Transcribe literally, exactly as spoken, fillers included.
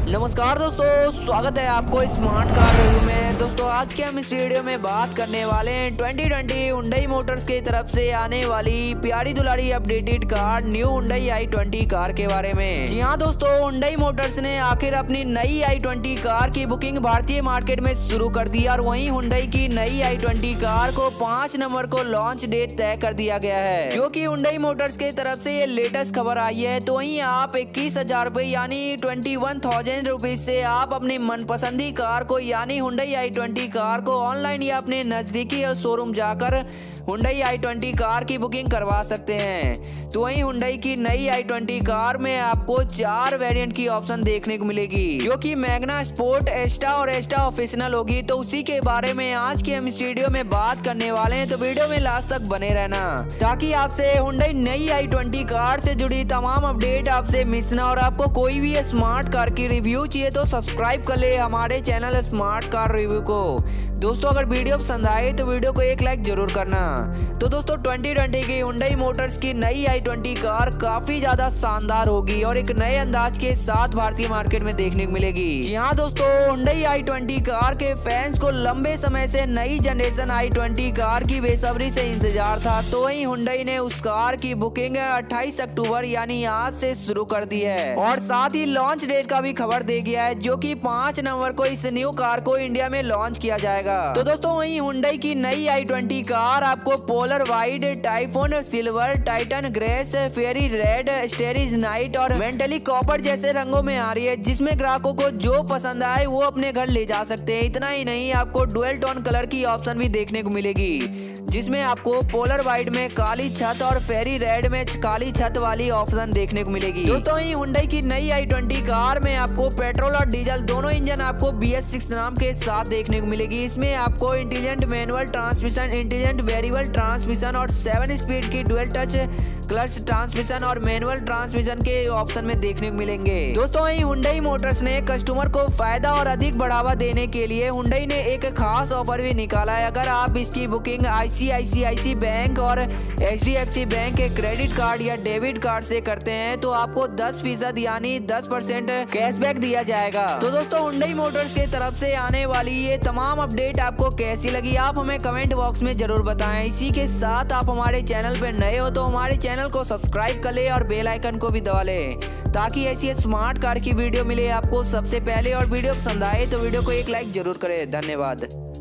नमस्कार दोस्तों, स्वागत है आपको स्मार्ट कार रिव्यू में। दोस्तों आज के हम इस वीडियो में बात करने वाले हैं ट्वेंटी ट्वेंटी हुंडई मोटर्स की तरफ से आने वाली प्यारी दुलारी updated car new Hyundai I twenty car के बारे में। जी हाँ दोस्तों, हुंडई मोटर्स ने आखिर अपनी नई आई ट्वेंटी कार की बुकिंग भारतीय मार्केट में शुरू कर दी और वहीं हुंडई की नई आई ट्वेंटी कार को पाँच नवंबर को लॉन्च डेट तय कर दिया गया है, जो कि हुंडई मोटर्स की तरफ से ये लेटेस्ट खबर आई है। तो वहीं आप इक्कीस हजार रूपए यानी ट्वेंटी वन थाउजेंड रुपीज से आप अपनी मनपसंदी कार को यानी हुंडई आई ट्वेंटी कार को ऑनलाइन या अपने नजदीकी शोरूम जाकर हुंडई आई ट्वेंटी कार की बुकिंग करवा सकते हैं। तो वहीं हुंडई की नई आई ट्वेंटी कार में आपको चार वेरिएंट की ऑप्शन देखने को मिलेगी, जो कि मैग्ना, स्पोर्ट, एस्टा और एस्टा ऑफिशियल होगी। तो उसी के बारे में आज के हम इस वीडियो में बात करने वाले हैं, तो वीडियो में लास्ट तक बने रहना ताकि आपसे हुंडई नई आई ट्वेंटी कार से जुड़ी तमाम अपडेट आपसे मिस ना। और आपको कोई भी स्मार्ट कार की रिव्यू चाहिए तो सब्सक्राइब कर ले हमारे चैनल स्मार्ट कार रिव्यू को। दोस्तों अगर वीडियो पसंद आए तो वीडियो को एक लाइक जरूर करना। तो दोस्तों ट्वेंटी ट्वेंटी की हुंडई मोटर्स की नई आई ट्वेंटी कार काफी ज्यादा शानदार होगी और एक नए अंदाज के साथ भारतीय मार्केट में देखने को मिलेगी। जी हाँ दोस्तों, हुंडई आई ट्वेंटी कार के फैंस को लंबे समय से नई जनरेशन आई ट्वेंटी कार की बेसब्री से इंतजार था। तो वहीं हुंडई ने उस कार की बुकिंग अट्ठाईस अक्टूबर यानी आज से शुरू कर दी है और साथ ही लॉन्च डेट का भी खबर दे गया है, जो कि पाँच नवंबर को इस न्यू कार को इंडिया में लॉन्च किया जाएगा। तो दोस्तों वहीं हुंडई की नई आई ट्वेंटी कार आपको polar white, typhoon silver, titan grey, fiery red, starry night और मेंटली कॉपर जैसे रंगों में आ रही है, जिसमें ग्राहकों को जो पसंद आए वो अपने घर ले जा सकते हैं। इतना ही नहीं, आपको डुअल टोन कलर की ऑप्शन भी देखने को मिलेगी, जिसमें आपको पोलर वाइट में काली छत और फेरी रेड में काली छत वाली ऑप्शन देखने को मिलेगी। दोस्तों ही हुंडई की नई आई ट्वेंटी कार में आपको पेट्रोल और डीजल दोनों इंजन आपको बी एस सिक्स नाम के साथ देखने को मिलेगी। इसमें आपको intelligent manual transmission, intelligent variable transmission और सेवन स्पीड की डुअल टच क्लच ट्रांसमिशन और मैनुअल ट्रांसमिशन के ऑप्शन में देखने को मिलेंगे। दोस्तों वहीं हुंडई मोटर्स ने कस्टमर को फायदा और अधिक बढ़ावा देने के लिए हुंडई ने एक खास ऑफर भी निकाला है। अगर आप इसकी booking I C I C I C bank और H D F C bank के क्रेडिट कार्ड या डेबिट कार्ड से करते हैं तो आपको दस फीसद यानी दस परसेंट कैशबैक दिया जाएगा। तो दोस्तों हुंडई मोटर्स की तरफ से आने वाली ये तमाम अपडेट आपको कैसी लगी आप हमें कमेंट बॉक्स में जरूर बताएं। इसी के साथ आप हमारे चैनल पर नए हो तो हमारे चैनल को सब्सक्राइब कर ले और बेल आइकन को भी दबा ले ताकि ऐसी स्मार्ट कार की वीडियो मिले आपको सबसे पहले। और वीडियो पसंद आए तो वीडियो को एक लाइक जरूर करें। धन्यवाद।